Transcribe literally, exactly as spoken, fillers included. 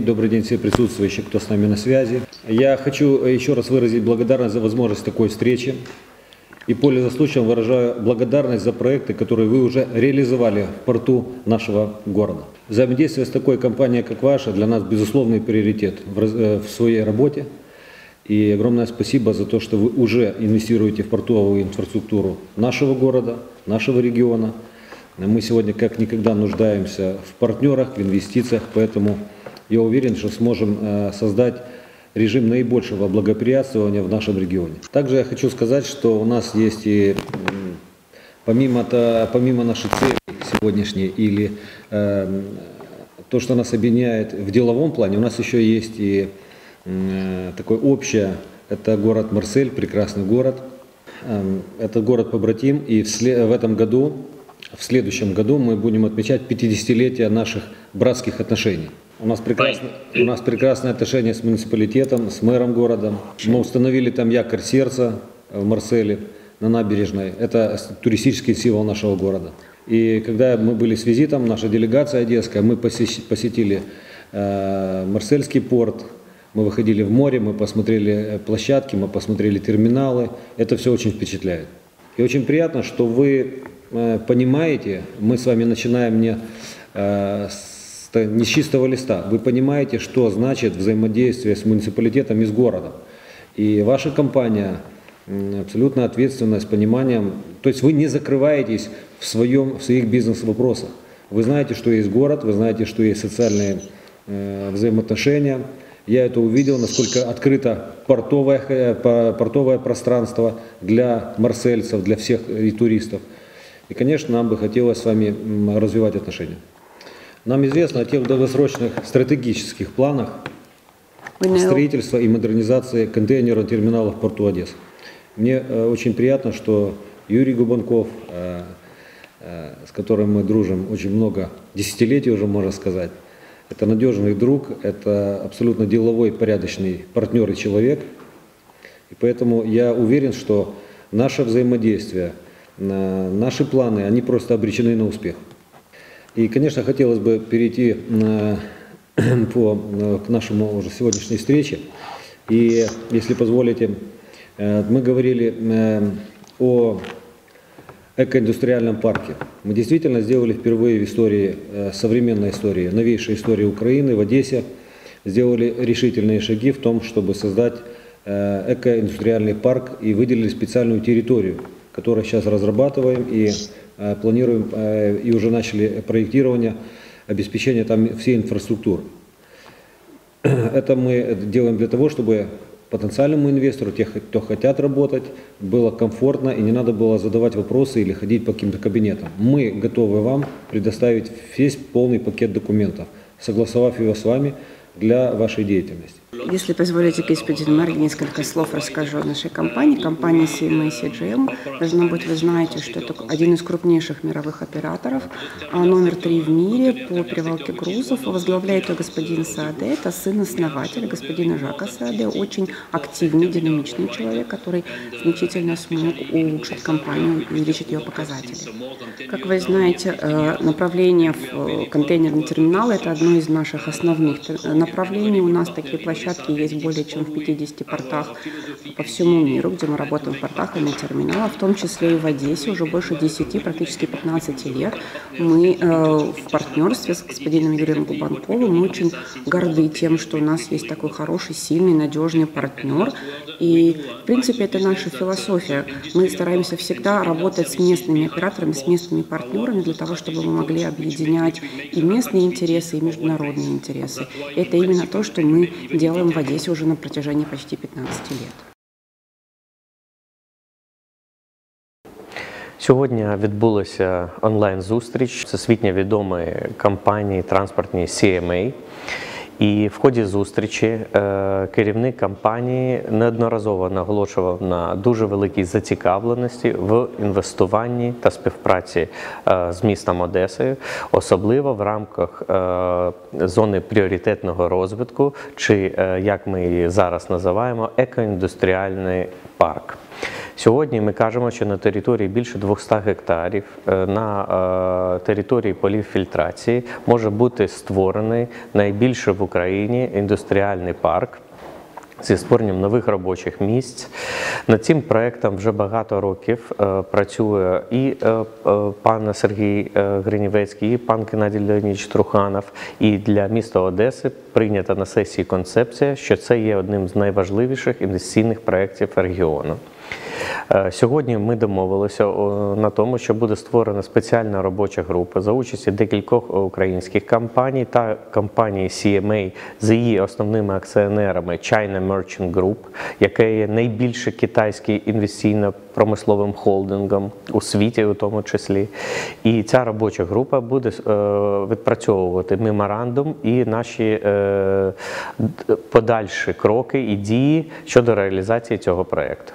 добрый день всем присутствующим, кто с нами на связи. Я хочу еще раз выразить благодарность за возможность такой встречи. И, пользуясь случаем, выражаю благодарность за проекты, которые вы уже реализовали в порту нашего города. Взаимодействие с такой компанией, как ваша, для нас безусловный приоритет в, в своей работе. И огромное спасибо за то, что вы уже инвестируете в портовую инфраструктуру нашего города, нашего региона. Мы сегодня как никогда нуждаемся в партнерах, в инвестициях, поэтому я уверен, что сможем создать режим наибольшего благоприятствования в нашем регионе. Также я хочу сказать, что у нас есть и помимо, помимо нашей цели сегодняшней или э, то, что нас объединяет в деловом плане, у нас еще есть и э, такое общее, это город Марсель, прекрасный город. Э, это город-побратим, и в, в этом году, в следующем году мы будем отмечать пятидесятилетие наших братских отношений. У нас, прекрасно, у нас прекрасные отношения с муниципалитетом, с мэром города. Мы установили там якорь сердца в Марселе на набережной. Это туристический символ нашего города. И когда мы были с визитом, наша делегация одесская, мы посетили э, Марсельский порт, мы выходили в море, мы посмотрели площадки, мы посмотрели терминалы. Это все очень впечатляет. И очень приятно, что вы э, понимаете, мы с вами начинаем не э, с не с чистого листа. Вы понимаете, что значит взаимодействие с муниципалитетом и с городом. И ваша компания абсолютно ответственна, с пониманием. То есть вы не закрываетесь в, своем, в своих бизнес-вопросах. Вы знаете, что есть город, вы знаете, что есть социальные э, взаимоотношения. Я это увидел, насколько открыто портовое, портовое пространство для марсельцев, для всех и туристов. И, конечно, нам бы хотелось с вами развивать отношения. Нам известно о тех долгосрочных стратегических планах строительства и модернизации контейнерных терминалов в порту Одессы. Мне э, очень приятно, что Юрий Губанков, э, э, с которым мы дружим очень много, десятилетий уже, можно сказать, это надежный друг, это абсолютно деловой, порядочный партнер и человек. И поэтому я уверен, что наше взаимодействие, э, наши планы, они просто обречены на успех. И, конечно, хотелось бы перейти на, по, к нашему уже сегодняшней встрече. И, если позволите, мы говорили о экоиндустриальном парке. Мы действительно сделали впервые в истории, современной истории, новейшей истории Украины, в Одессе, сделали решительные шаги в том, чтобы создать экоиндустриальный парк и выделили специальную территорию, которую сейчас разрабатываем и планируем, и уже начали проектирование, обеспечение там всей инфраструктуры. Это мы делаем для того, чтобы потенциальному инвестору, тех, кто хотят работать, было комфортно и не надо было задавать вопросы или ходить по каким-то кабинетам. Мы готовы вам предоставить весь полный пакет документов, согласовав его с вами для вашей деятельности. Если позволите, господин мэр, несколько слов расскажу о нашей компании. Компания си эм эй си джи эм, должно быть, вы знаете, что это один из крупнейших мировых операторов, номер три в мире по перевалке грузов. Возглавляет ее господин Сааде, это сын основателя, господина Жака Сааде, очень активный, динамичный человек, который значительно смог улучшить компанию и увеличить ее показатели. Как вы знаете, направление в контейнерный терминал – это одно из наших основных направлений. У нас такие площадки есть более чем в пятидесяти портах по всему миру, где мы работаем в портах и на терминалах, в том числе и в Одессе, уже больше десяти, практически пятнадцати лет. Мы э, в партнерстве с господином Юрием Губанковым, мы очень горды тем, что у нас есть такой хороший, сильный, надежный партнер. И, в принципе, это наша философия. Мы стараемся всегда работать с местными операторами, с местными партнерами, для того, чтобы мы могли объединять и местные интересы, и международные интересы. Это именно то, что мы делаем в Одессе уже на протяжении почти пятнадцати лет. Сьогодні відбулася онлайн-зустріч всесвітньо відомої компанії транспортній сі ем ей. І в ході зустрічі керівник компанії неодноразово наголошував на дуже великій зацікавленості в інвестуванні та співпраці з містом Одесою, особливо в рамках зони пріоритетного розвитку, чи, як ми її зараз називаємо, екоіндустріальний парк. Сьогодні ми кажемо, що на території більше двохсот гектарів, е, на е, території полів фільтрації може бути створений найбільший в Україні індустріальний парк зі створенням нових робочих місць. Над цим проєктом вже багато років е, працює і е, е, пан Сергій е, Гринівецький, і пан Геннадій Леонідович Труханов. І для міста Одеси прийнята на сесії концепція, що це є одним з найважливіших інвестиційних проєктів регіону. Сьогодні ми домовилися на тому, що буде створена спеціальна робоча група за участі декількох українських компаній та компанії сі ем ей з її основними акціонерами China Merchant Group, яке є найбільше китайським інвестиційно-промисловим холдингом у світі, у тому числі. І ця робоча група буде відпрацьовувати меморандум і наші подальші кроки і дії щодо реалізації цього проєкту.